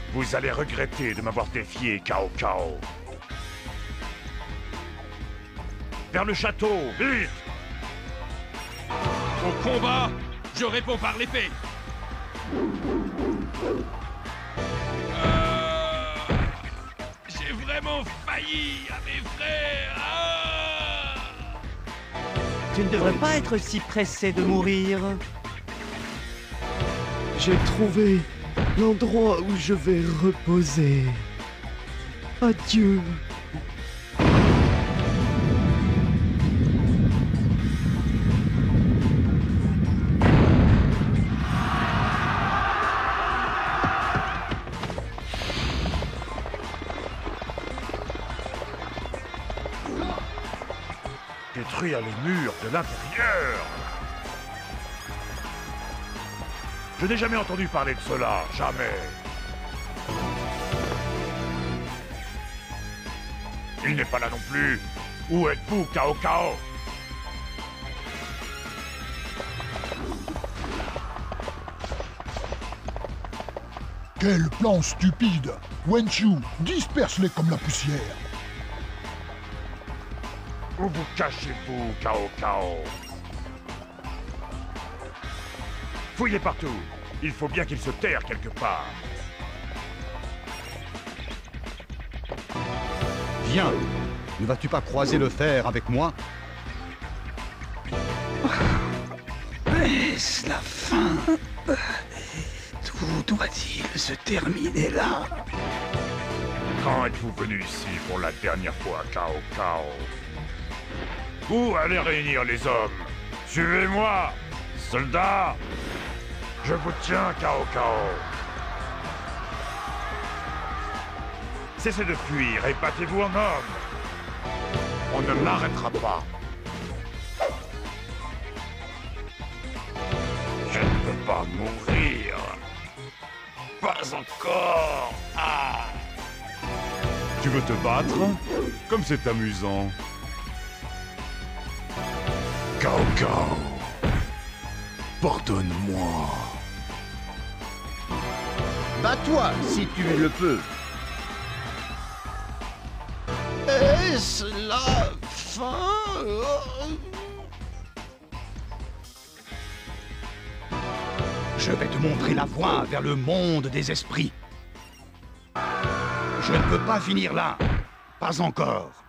Vous allez regretter de m'avoir défié, Cao Cao. Vers le château, vite! Au combat, je réponds par l'épée. J'ai vraiment failli à mes frères. Tu ne devrais pas être si pressé de mourir. J'ai trouvé l'endroit où je vais reposer. Adieu. Détruire les murs de l'intérieur. Je n'ai jamais entendu parler de cela, jamais. Il n'est pas là non plus. Où êtes-vous, Cao Cao? Quel plan stupide! Wenchu, disperse-les comme la poussière! Où vous cachez-vous, Cao Cao? Fouillez partout. Il faut bien qu'il se terre quelque part. Viens. Ne vas-tu pas croiser le fer avec moi? Est-ce la fin? Tout doit-il se terminer là? Quand êtes-vous venu ici pour la dernière fois, Cao Cao? Où allez réunir les hommes? Suivez-moi, soldats! Je vous tiens, Cao Cao. Cessez de fuir et battez-vous en homme. On ne m'arrêtera pas. Je ne peux pas mourir. Pas encore. Ah! Tu veux te battre? Comme c'est amusant. Cao Cao. Pardonne-moi. Bats-toi si tu le peux. Est-ce la fin? Je vais te montrer la voie vers le monde des esprits. Je ne peux pas finir là. Pas encore.